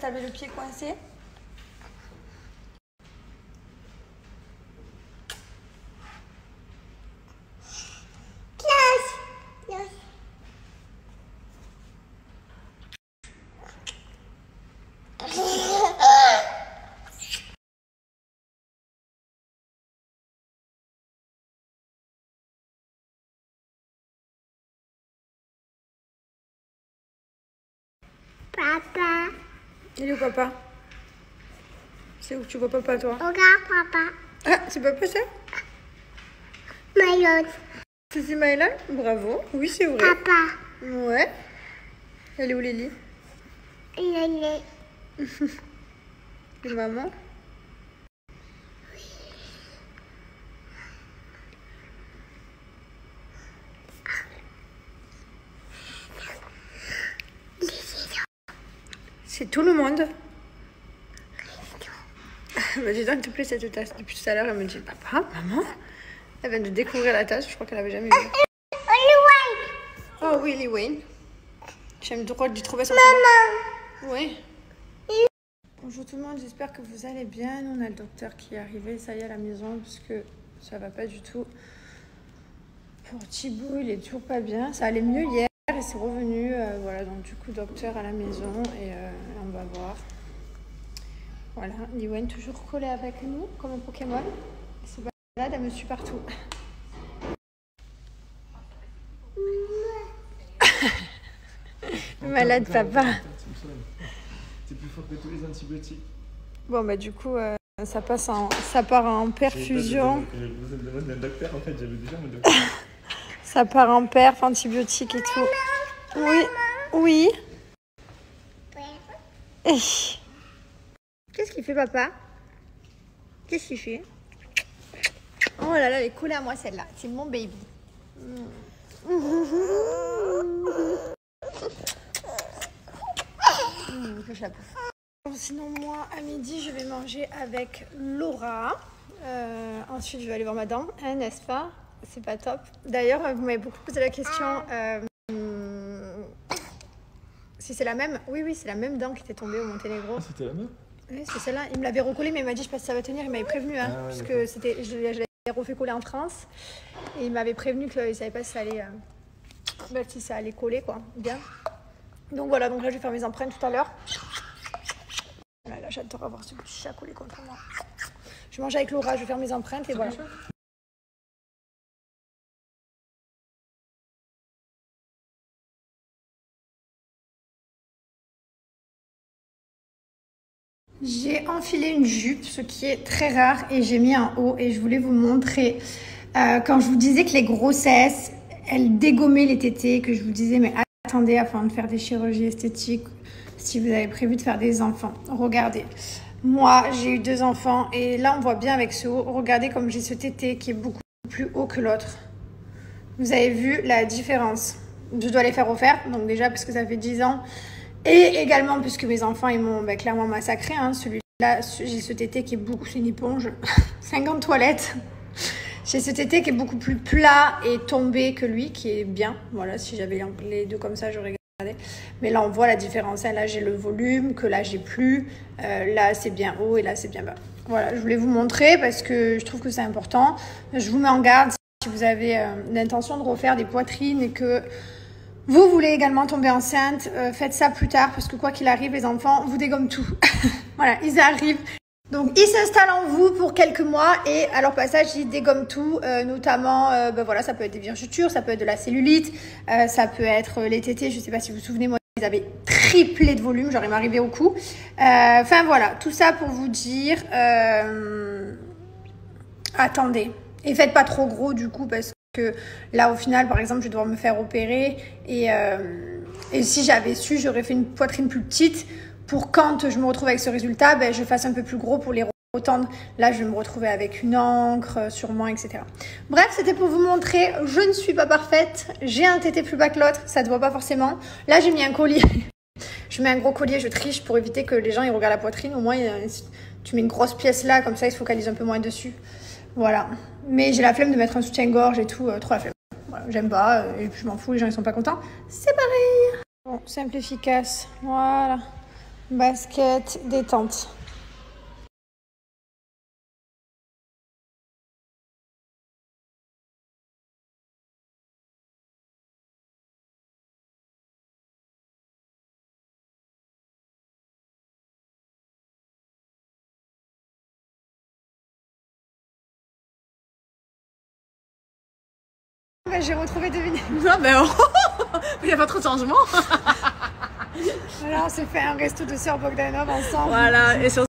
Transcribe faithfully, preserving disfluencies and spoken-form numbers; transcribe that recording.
t'avais le pied coincé. Papa. Il est où papa? C'est où tu vois papa toi? Regarde papa. Ah, c'est papa ça? Maillot. C'est Maëla? Bravo. Oui, c'est vrai. Papa. Ouais. Elle est où Lily? Il est. Et maman? C'est tout le monde. Bah, dis donc, s'il te plaît, cette tasse. Depuis tout à l'heure, elle me dit papa, maman. Elle vient de découvrir la tasse, je crois qu'elle avait jamais vu. Oh oui, Lee Wayne. J'aime trop de trouver son Maman. Oui. Bonjour tout le monde, j'espère que vous allez bien. Nous, on a le docteur qui est arrivé, ça y est, à la maison, parce que ça va pas du tout. Pour Thibaut, il est toujours pas bien. Ça allait mieux hier et c'est revenu. Euh, voilà, donc du coup, docteur à la maison et euh, on va voir. Voilà, Lee Wayne toujours collé avec nous, comme un Pokémon. C'est balade, elle me suit partout. Malade papa. C'est plus fort que tous les antibiotiques. Bon bah du coup euh, ça passe en ça part en perfusion. J'ai besoin de demander un docteur en fait, j'avais déjà mon docteur. Ça part en perf, antibiotiques et tout. Oui, oui. Qu'est-ce qu'il fait papa? Qu'est-ce qu'il fait? Oh là là, elle est collée à moi celle-là. C'est mon baby. Mmh. Mmh, je la bouffe. Sinon moi à midi je vais manger avec Laura. Euh, ensuite je vais aller voir ma dent, hein, n'est-ce pas? C'est pas top. D'ailleurs vous m'avez beaucoup posé la question euh, si c'est la même. Oui oui c'est la même dent qui était tombée au Monténégro. Ah c'était la même? Oui c'est celle-là. Il me l'avait recollée mais il m'a dit je sais pas si ça va tenir. Il m'avait prévenu hein, ah, ouais, parce que c'était je, je l'avais refait coller en France et il m'avait prévenu qu'il savait pas si ça allait euh, bah, si ça allait coller quoi bien. Donc voilà, donc là je vais faire mes empreintes tout à l'heure. Là, là j'adore avoir ce petit chat collé contre moi. Je mange avec Laura, je vais faire mes empreintes et voilà. J'ai enfilé une jupe, ce qui est très rare, et j'ai mis un haut et je voulais vous montrer. Euh, quand je vous disais que les grossesses, elles dégommaient les tétés, que je vous disais mais attendez avant de faire des chirurgies esthétiques, si vous avez prévu de faire des enfants. Regardez, moi j'ai eu deux enfants et là on voit bien avec ce haut, regardez comme j'ai ce tété qui est beaucoup plus haut que l'autre. Vous avez vu la différence. Je dois les faire refaire, donc déjà parce que ça fait dix ans. Et également puisque mes enfants ils m'ont bah, clairement massacré. Hein. Celui-là, j'ai ce tété qui est beaucoup... C'est une éponge. cinquante toilettes. J'ai ce tété qui est beaucoup plus plat et tombé que lui, qui est bien. Voilà, si j'avais les deux comme ça, j'aurais gardé. Mais là, on voit la différence. Là, j'ai le volume, que là, j'ai plus. Euh, là, c'est bien haut et là, c'est bien bas. Voilà, je voulais vous montrer parce que je trouve que c'est important. Je vous mets en garde si vous avez euh, l'intention de refaire des poitrines et que vous voulez également tomber enceinte, euh, faites ça plus tard parce que quoi qu'il arrive, les enfants vous dégomment tout. Voilà, ils arrivent. Donc, ils s'installent en vous pour quelques mois et à leur passage, ils dégomment tout, euh, notamment, euh, ben voilà, ça peut être des vergetures, ça peut être de la cellulite, euh, ça peut être les tétés, je ne sais pas si vous vous souvenez, moi, ils avaient triplé de volume, genre ils m'arrivaient au cou. Enfin, euh, voilà, tout ça pour vous dire, euh, attendez, et faites pas trop gros du coup parce que là, au final, par exemple, je vais devoir me faire opérer et, euh, et si j'avais su, j'aurais fait une poitrine plus petite pour quand je me retrouve avec ce résultat, ben, je fasse un peu plus gros pour les retendre. Là, je vais me retrouver avec une encre, sûrement, et cetera. Bref, c'était pour vous montrer, je ne suis pas parfaite. J'ai un tété plus bas que l'autre, ça ne se voit pas forcément. Là, j'ai mis un collier. Je mets un gros collier, je triche pour éviter que les gens ils regardent la poitrine. Au moins, tu mets une grosse pièce là, comme ça, ils se focalisent un peu moins dessus. Voilà. Mais j'ai la flemme de mettre un soutien-gorge et tout, euh, trop la flemme. Voilà, j'aime pas, euh, et puis je m'en fous, les gens ils sont pas contents. C'est pareil. Bon, simple, efficace. Voilà. basket, détente. J'ai retrouvé Devine. Non, mais il n'y a pas trop de changement. Voilà, on s'est fait un resto de sœur Bogdanov ensemble. Voilà, et sur